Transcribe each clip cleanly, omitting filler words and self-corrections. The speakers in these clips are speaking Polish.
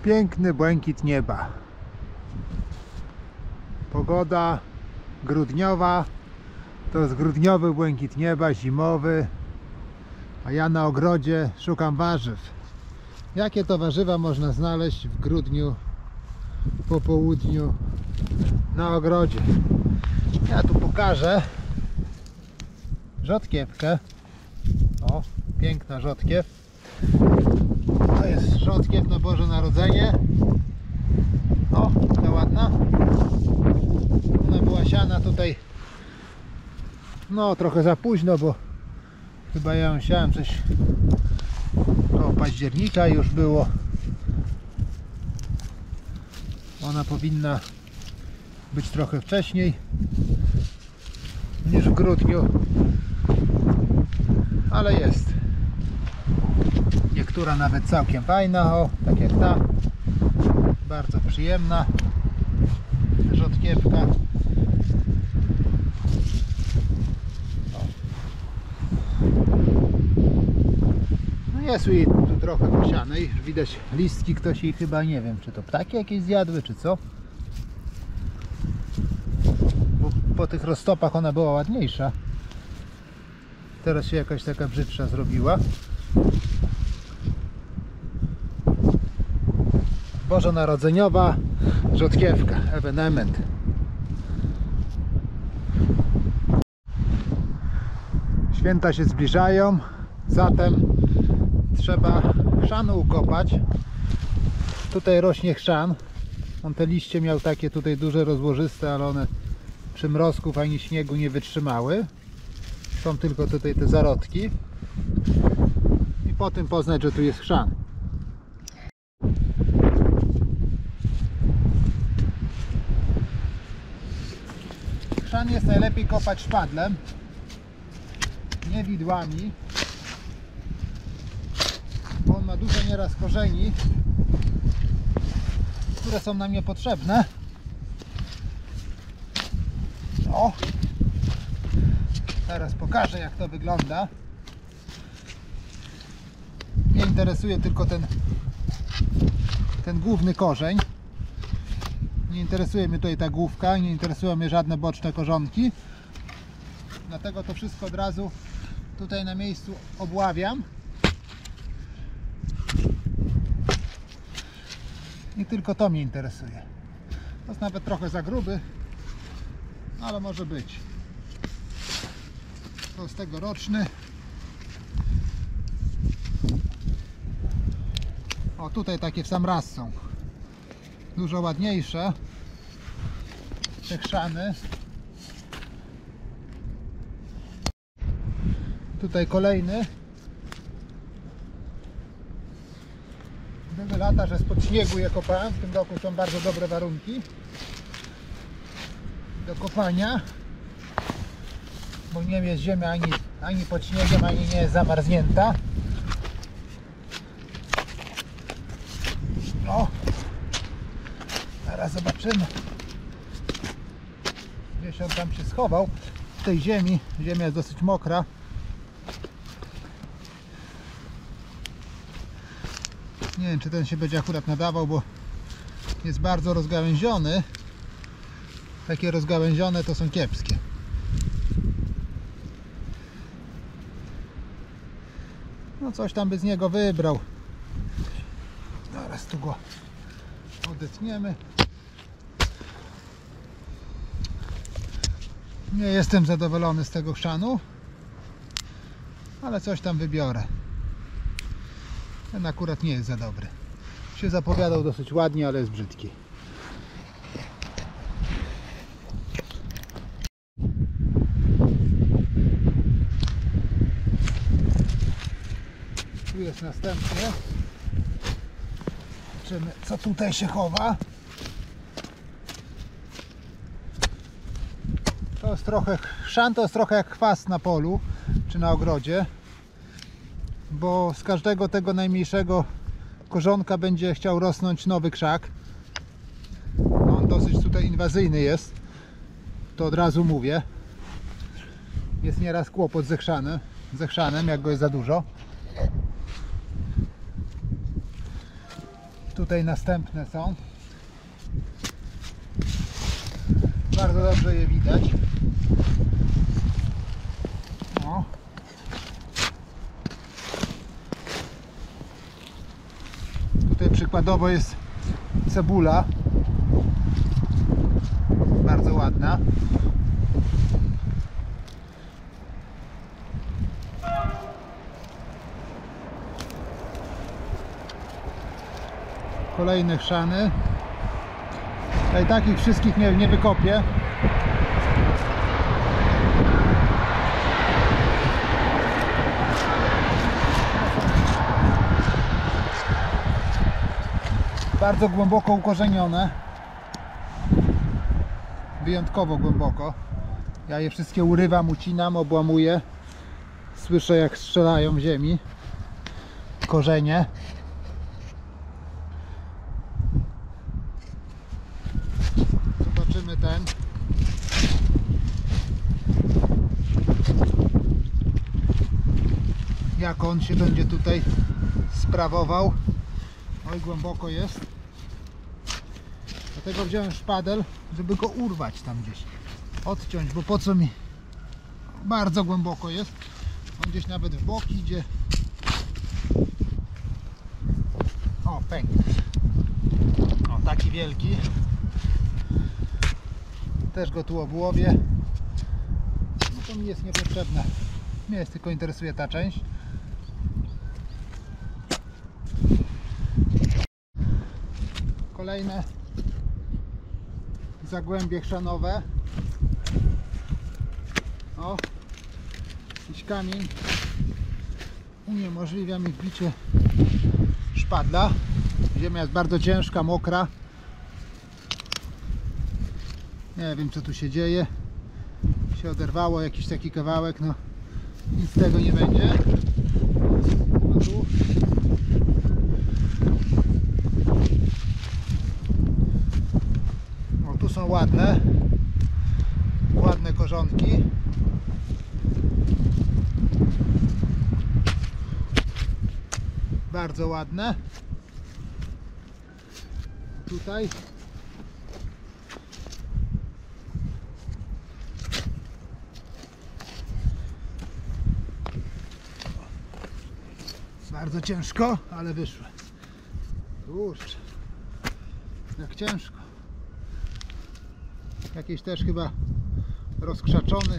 Piękny błękit nieba. Pogoda grudniowa. To jest grudniowy błękit nieba, zimowy. A ja na ogrodzie szukam warzyw. Jakie to warzywa można znaleźć w grudniu po południu na ogrodzie? Ja tu pokażę rzodkiewkę. O, piękna rzodkiew. To jest rzodkiew na Boże Narodzenie. O, ta ładna. Ona była siana tutaj no trochę za późno, bo chyba ja ją siałem coś koło października już było. Ona powinna być trochę wcześniej niż w grudniu, ale jest. Niektóra nawet całkiem fajna, o, tak jak ta. Bardzo przyjemna rzodkiewka. No jest jej tu trochę posianej. Już widać listki, ktoś jej chyba, nie wiem, czy to ptaki jakieś zjadły, czy co. Bo po tych roztopach ona była ładniejsza. Teraz się jakaś taka brzydsza zrobiła. Bożonarodzeniowa rzodkiewka, ewenement. Święta się zbliżają, zatem trzeba chrzanu ukopać. Tutaj rośnie chrzan. On te liście miał takie tutaj duże, rozłożyste, ale one przymrozków ani śniegu nie wytrzymały. Są tylko tutaj te zarodki. I po tym poznać, że tu jest chrzan. Chrzan jest najlepiej kopać szpadlem, nie widłami, bo on ma dużo nieraz korzeni, które są nam niepotrzebne. O, teraz pokażę, jak to wygląda. Mnie interesuje tylko ten główny korzeń. Nie interesuje mnie tutaj ta główka, nie interesują mnie żadne boczne korzonki. Dlatego to wszystko od razu tutaj na miejscu obławiam. I tylko to mnie interesuje. To jest nawet trochę za gruby, ale może być. To jest tegoroczny. O, tutaj takie w sam raz są. Dużo ładniejsze te chrzany. Tutaj kolejny. Były lata, że spod śniegu je kopałem. W tym roku są bardzo dobre warunki do kopania, bo nie jest ziemia ani pod śniegiem, ani nie jest zamarznięta. O, teraz zobaczymy, gdzieś on tam się schował w tej ziemi. Ziemia jest dosyć mokra. Nie wiem, czy ten się będzie akurat nadawał, bo jest bardzo rozgałęziony. Takie rozgałęzione to są kiepskie. No coś tam by z niego wybrał. Zaraz tu go odetniemy. Nie jestem zadowolony z tego chrzanu, ale coś tam wybiorę. Ten akurat nie jest za dobry. Się zapowiadał dosyć ładnie, ale jest brzydki. Tu jest następny. Zobaczymy, co tutaj się chowa. To jest trochę chrzan, to jest trochę jak chwast na polu czy na ogrodzie, bo z każdego tego najmniejszego korzonka będzie chciał rosnąć nowy krzak. On dosyć tutaj inwazyjny jest, to od razu mówię. Jest nieraz kłopot ze chrzanem, jak go jest za dużo. Tutaj następne są. Bardzo dobrze je widać. O. Tutaj przykładowo jest cebula. Bardzo ładna. Kolejne chrzany. Tutaj takich wszystkich nie wykopię. Bardzo głęboko ukorzenione. Wyjątkowo głęboko. Ja je wszystkie urywam, ucinam, obłamuję. Słyszę, jak strzelają w ziemi korzenie. Zobaczymy ten. Jak on się będzie tutaj sprawował. Oj, głęboko jest. Dlatego wziąłem szpadel, żeby go urwać tam gdzieś. Odciąć, bo po co mi? Bardzo głęboko jest. On gdzieś nawet w bok idzie. O, pęk. O, taki wielki. Też go tu obłowię. No to mi jest niepotrzebne. Mnie jest tylko interesuje ta część. Kolejne zagłębie chrzanowe. O, jakiś kamień uniemożliwia mi wbicie szpadla. Ziemia jest bardzo ciężka, mokra. Nie wiem, co tu się dzieje. Się oderwało jakiś taki kawałek, no nic z tego nie będzie. A tu tu są ładne korzonki. Bardzo ładne. Tutaj bardzo ciężko, ale wyszły. Kurczę, jak ciężko. Jakiś też chyba rozkrzaczony.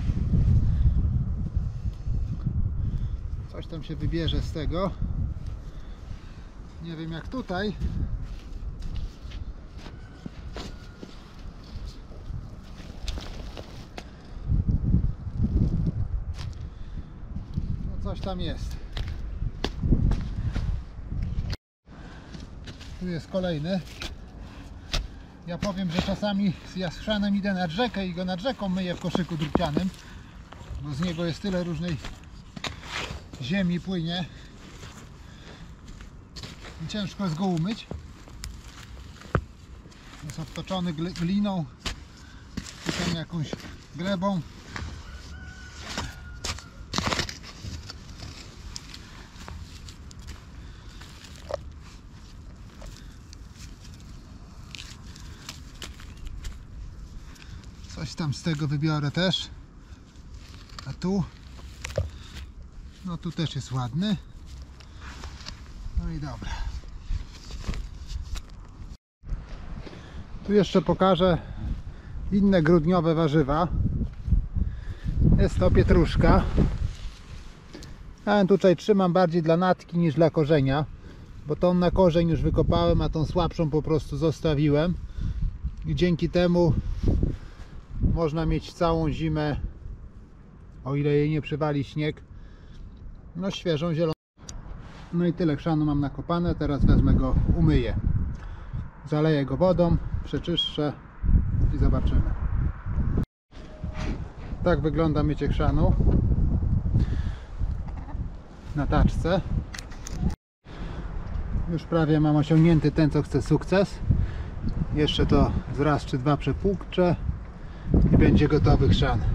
Coś tam się wybierze z tego. Nie wiem jak tutaj. No coś tam jest. Tu jest kolejny. Ja powiem, że czasami ja z chrzanem idę nad rzekę i go nad rzeką myję w koszyku drucianym, bo z niego jest tyle różnej ziemi płynie i ciężko jest go umyć. Jest obtoczony gliną, potem jakąś glebą. Coś tam z tego wybiorę też. A tu? No tu też jest ładny. No i dobra. Tu jeszcze pokażę inne grudniowe warzywa. Jest to pietruszka. Ja tutaj trzymam bardziej dla natki niż dla korzenia, bo tą na korzeń już wykopałem, a tą słabszą po prostu zostawiłem. I dzięki temu można mieć całą zimę, o ile jej nie przywali śnieg, no świeżą, zieloną. No i tyle chrzanu mam nakopane, teraz wezmę go, umyję. Zaleję go wodą, przeczyszczę i zobaczymy. Tak wygląda mycie chrzanu na taczce. Już prawie mam osiągnięty ten, co chcę, sukces. Jeszcze to raz czy dwa przepłukczę i będzie gotowy chrzan.